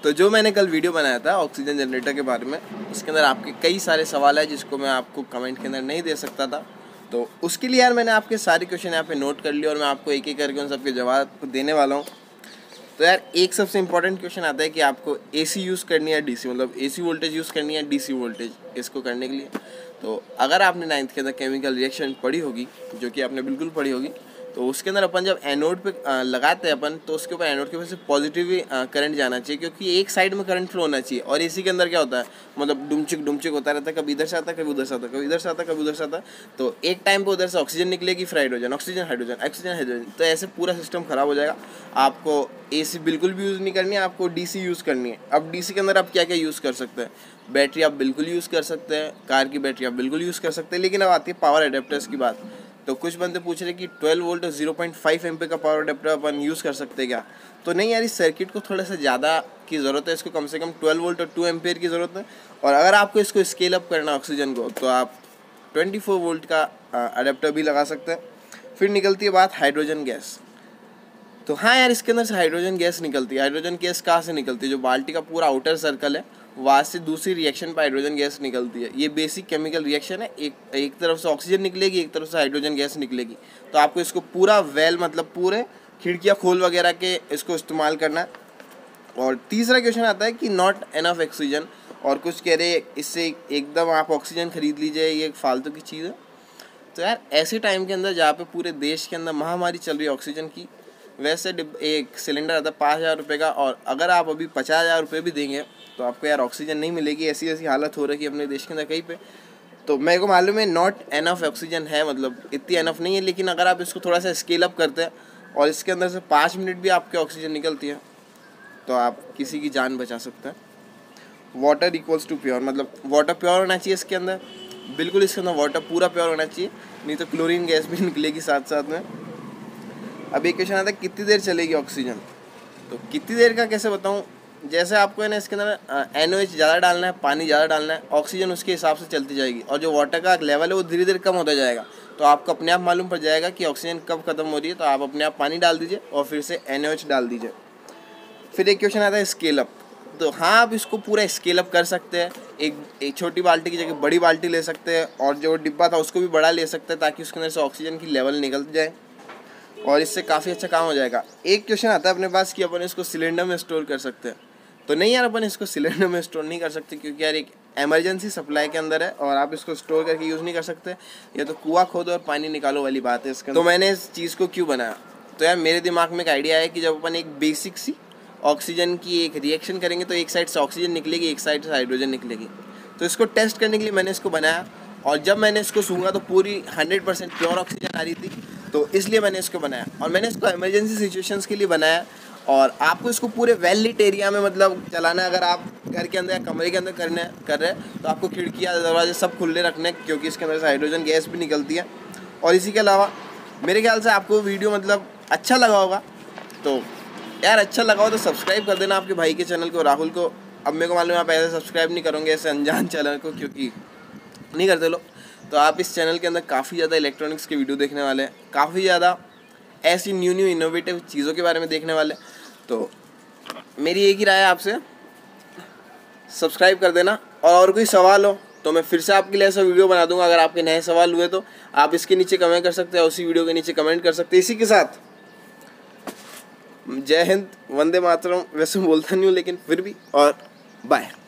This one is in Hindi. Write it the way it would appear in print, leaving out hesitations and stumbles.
तो जो मैंने कल वीडियो बनाया था ऑक्सीजन जनरेटर के बारे में, उसके अंदर आपके कई सारे सवाल है जिसको मैं आपको कमेंट के अंदर नहीं दे सकता था। तो उसके लिए यार मैंने आपके सारे क्वेश्चन यहाँ पे नोट कर लिए और मैं आपको एक एक करके उन सबके जवाब देने वाला हूँ। तो यार एक सबसे इम्पोर्टेंट क्वेश्चन आता है कि आपको एसी यूज़ करनी है डीसी, मतलब एसी वोल्टेज यूज़ करनी है डीसी वोल्टेज, इसको करने के लिए। तो अगर आपने 9th के अंदर केमिकल रिएक्शन पढ़ी होगी, जो कि आपने बिल्कुल पढ़ी होगी, तो उसके अंदर अपन जब एनोड पे लगाते हैं अपन, तो उसके ऊपर एनोड के ऊपर से पॉजिटिव करंट जाना चाहिए, क्योंकि एक साइड में करंट फ्लो होना चाहिए। और एसी के अंदर क्या होता है, मतलब डुमचिक होता रहता है, कभी इधर से आता है, कभी उधर से आता है, कभी इधर से आता है, कभी उधर से आता है। तो एक टाइम पे उधर से ऑक्सीजन निकलेगी, फिर hydrogen, oxygen hydrogen, oxygen hydrogen, तो ऐसे पूरा सिस्टम खराब हो जाएगा। आपको एसी बिल्कुल भी यूज़ नहीं करनी है, आपको डीसी यूज़ करनी है। अब डीसी के अंदर आप क्या क्या यूज़ कर सकते हैं? बैटरी आप बिल्कुल यूज़ कर सकते हैं, कार की बैटरी आप बिल्कुल यूज़ कर सकते हैं। लेकिन अब आती है पावर अडेप्टर्स की बात। तो कुछ बंदे पूछ रहे कि 12 वोल्ट और 0.5 एम्पीयर का पावर अडेप्टर अपन यूज़ कर सकते हैं क्या? तो नहीं यार, इस सर्किट को थोड़ा सा ज़्यादा की ज़रूरत है, इसको कम से कम 12 वोल्ट और 2 एम्पीयर की ज़रूरत है। और अगर आपको इसको स्केल अप करना ऑक्सीजन को, तो आप 24 वोल्ट का अडेप्टर भी लगा सकते हैं। फिर निकलती है बात हाइड्रोजन गैस। तो हाँ यार, इसके अंदर से हाइड्रोजन गैस निकलती है। हाइड्रोजन गैस कहाँ से निकलती है? जो बाल्टी का पूरा आउटर सर्कल है, वहाँ से दूसरी रिएक्शन पर हाइड्रोजन गैस निकलती है। ये बेसिक केमिकल रिएक्शन है। एक तरफ से ऑक्सीजन निकलेगी, एक तरफ से हाइड्रोजन गैस निकलेगी। तो आपको इसको पूरा वेल, मतलब पूरे खिड़कियाँ खोल वगैरह के इसको इस्तेमाल करना है। और तीसरा क्वेश्चन आता है कि नॉट एनफ ऑक्सीजन, और कुछ कह रहे इससे एकदम आप ऑक्सीजन खरीद लीजिए, ये एक फालतू की चीज़ है। तो यार ऐसे टाइम के अंदर जहाँ पे पूरे देश के अंदर महामारी चल रही है ऑक्सीजन की, वैसे एक सिलेंडर आता है 5,000 रुपये का, और अगर आप अभी 50,000 रुपये भी देंगे तो आपको यार ऑक्सीजन नहीं मिलेगी। ऐसी ऐसी हालत हो रही है अपने देश के अंदर कहीं पे। तो मेरे को मालूम है नॉट एनफ ऑक्सीजन है, मतलब इतनी एनफ नहीं है। लेकिन अगर आप इसको थोड़ा सा स्केल अप करते हैं और इसके अंदर से 5 मिनट भी आपके ऑक्सीजन निकलती है, तो आप किसी की जान बचा सकते हैं। वाटर इक्वल्स टू प्योर, मतलब वाटर प्योर होना चाहिए इसके अंदर, बिल्कुल इसके अंदर वाटर पूरा प्योर होना चाहिए, नहीं तो क्लोरीन गैस भी निकलेगी साथ साथ में। अब एक क्वेश्चन आता है कितनी देर चलेगी ऑक्सीजन। तो कितनी देर का कैसे बताऊँ? जैसे आपको है ना, इसके अंदर NOH ज़्यादा डालना है, पानी ज़्यादा डालना है, ऑक्सीजन उसके हिसाब से चलती जाएगी। और जो वाटर का लेवल है वो धीरे धीरे कम होता जाएगा। तो आपको अपने आप मालूम पड़ जाएगा कि ऑक्सीजन कब खत्म हो रही है। तो आप अपने आप पानी डाल दीजिए और फिर से NOH डाल दीजिए। फिर एक क्वेश्चन आता है स्केल अप। तो हाँ, आप इसको पूरा स्केल अप कर सकते हैं। एक छोटी बाल्टी की जगह बड़ी बाल्टी ले सकते हैं, और जो डिब्बा था उसको भी बड़ा ले सकते हैं, ताकि उसके अंदर से ऑक्सीजन की लेवल निकल जाए और इससे काफ़ी अच्छा काम हो जाएगा। एक क्वेश्चन आता है अपने पास कि अपन इसको सिलेंडर में स्टोर कर सकते हैं। तो नहीं यार, अपन इसको सिलेंडर में स्टोर नहीं कर सकते, क्योंकि यार एक इमरजेंसी सप्लाई के अंदर है और आप इसको स्टोर करके यूज़ नहीं कर सकते। ये तो कुआं खोदो और पानी निकालो वाली बात है इसका। तो मैंने इस चीज़ को क्यों बनाया? तो यार मेरे दिमाग में एक आइडिया है कि जब अपन एक बेसिक सी ऑक्सीजन की एक रिएक्शन करेंगे, तो एक साइड से ऑक्सीजन निकलेगी, एक साइड से हाइड्रोजन निकलेगी। तो इसको टेस्ट करने के लिए मैंने इसको बनाया, और जब मैंने इसको सूंघा तो पूरी 100% प्योर ऑक्सीजन आ रही थी। तो इसलिए मैंने इसको बनाया, और मैंने इसको इमरजेंसी सिचुएशंस के लिए बनाया। और आपको इसको पूरे वेल लिट एरिया में मतलब चलाना है। अगर आप घर के अंदर या कमरे के अंदर कर रहे हैं, तो आपको खिड़कियाँ दरवाजे सब खुले रखने हैं, क्योंकि इसके अंदर से हाइड्रोजन गैस भी निकलती है। और इसी के अलावा मेरे ख्याल से आपको वीडियो मतलब अच्छा लगा होगा। तो यार अच्छा लगा हो तो सब्सक्राइब कर देना आपके भाई के चैनल को, राहुल को। अब मेरे को मालूम है आप ऐसे सब्सक्राइब नहीं करोगे ऐसे अनजान चैनल को, क्योंकि नहीं करते लोग। तो आप इस चैनल के अंदर काफ़ी ज़्यादा इलेक्ट्रॉनिक्स के वीडियो देखने वाले हैं, काफ़ी ज़्यादा ऐसी न्यू इनोवेटिव चीज़ों के बारे में देखने वाले। तो मेरी एक ही राय है आपसे, सब्सक्राइब कर देना। और कोई सवाल हो तो मैं फिर से आपके लिए ऐसा वीडियो बना दूंगा। अगर आपके नए सवाल हुए तो आप इसके नीचे कमेंट कर सकते हैं, उसी वीडियो के नीचे कमेंट कर सकते हैं। इसी के साथ जय हिंद, वंदे मातरम। वैसे बोलता नहीं हूँ लेकिन फिर भी, और बाय।